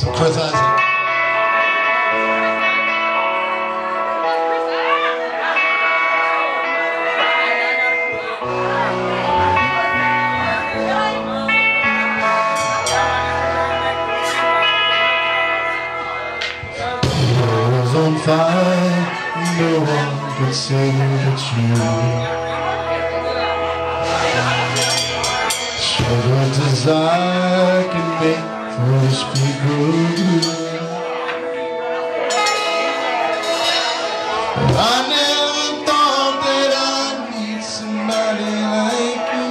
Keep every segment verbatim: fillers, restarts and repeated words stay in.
Chris Isaac. World's on fire, no one can save but you. What desire can make foolish people do. I never thought that I'd need somebody like you,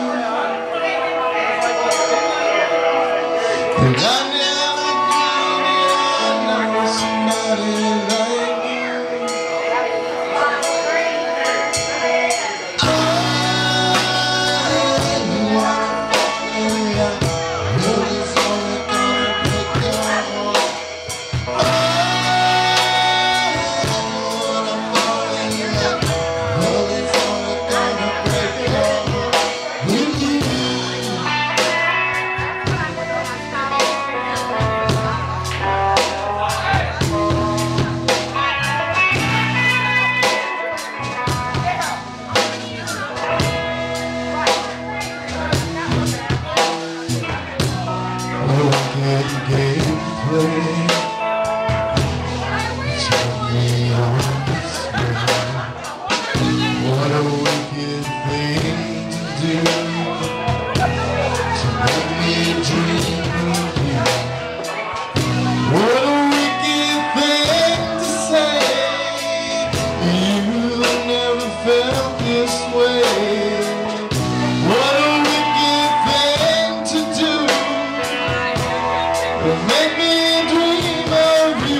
and I never dreamed that I'd know somebody like you. What a wicked thing to do, to make me dream of you. What a wicked thing to say, you've never felt this way. What a wicked thing to do, to make me dream of you.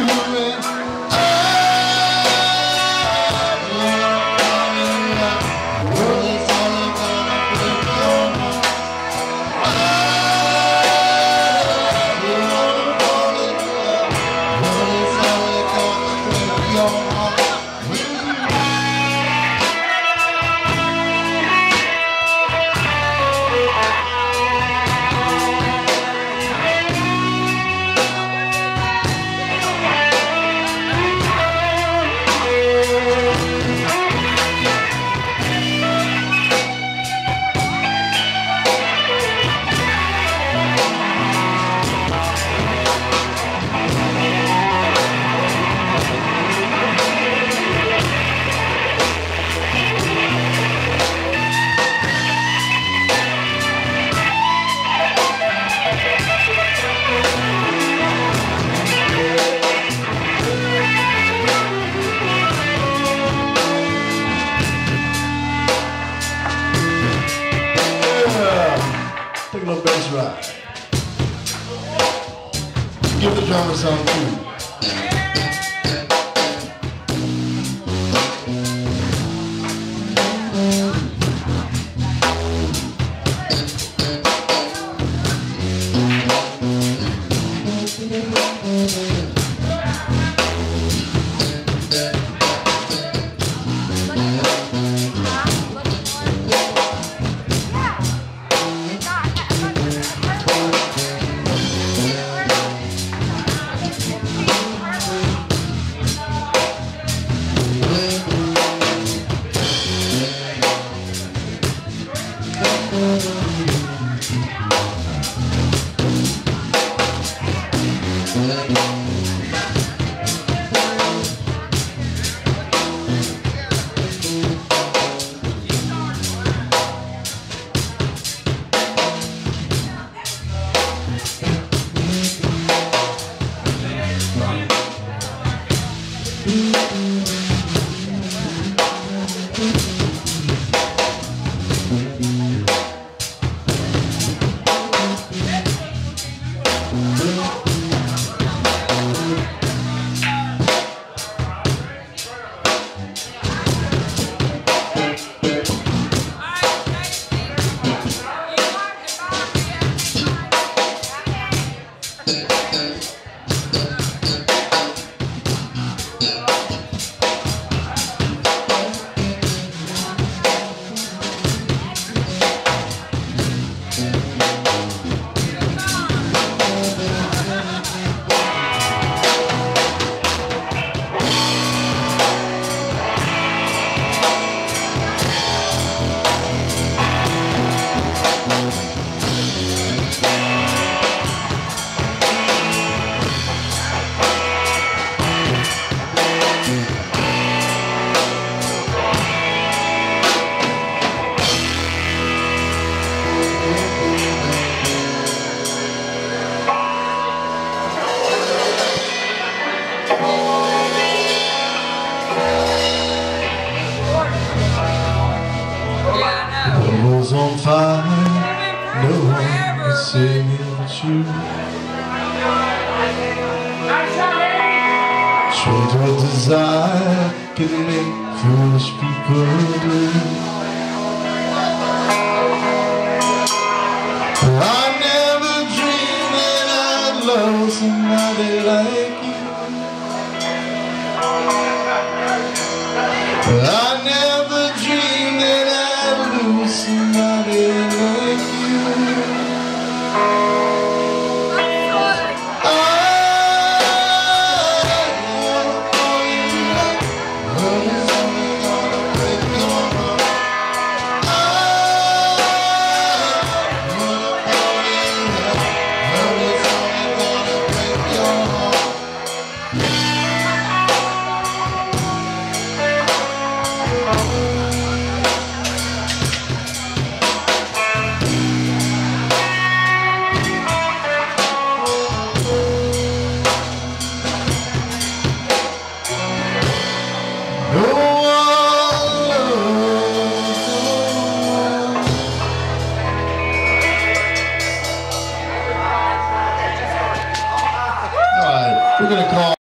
Take a little bass ride. Give the drummer some too. you. Trade what desire can make foolish people do. I never dreamed that I'd love somebody like you. I never dreamed that I'd lose somebody like you. We're gonna call